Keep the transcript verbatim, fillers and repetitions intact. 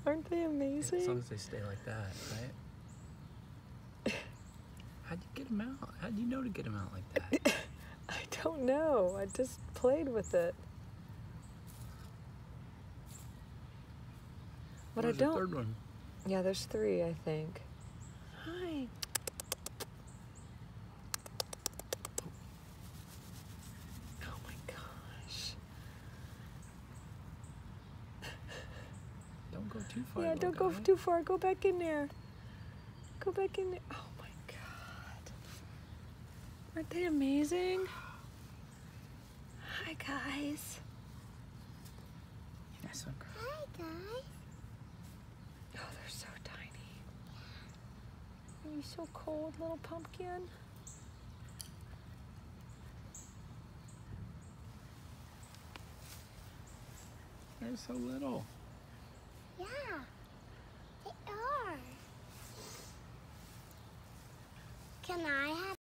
Aren't they amazing? As long as they stay like that, right? How'd you get them out? How'd you know to get them out like that? I don't know. I just played with it. What I Where's don't. the third one? Yeah, there's three, I think. Hi. Oh my gosh. Don't go too far. Yeah, little don't go guy. too far. Go back in there. Go back in there. Oh my God. Aren't they amazing? Hi, guys. Nice one. Hi, guys. Oh, they're so tiny. Are you so cold, little pumpkin? They're so little. Yeah, they are. Can I have